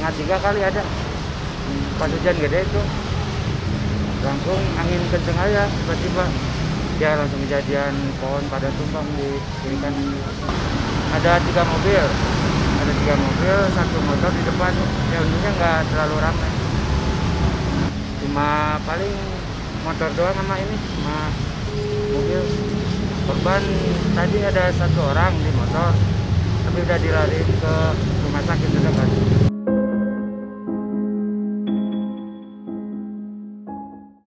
2:30 kali ada. Pas hujan gede itu langsung angin kenceng aja, tiba-tiba dia langsung kejadian pohon pada tumbang di kiri kanan. Ada 3 mobil, satu motor di depan. Ya untungnya nggak terlalu ramai, cuma paling motor doang sama ini, sama mobil. Korban tadi ada 1 orang di motor, tapi udah dilariin ke rumah sakit terdekat.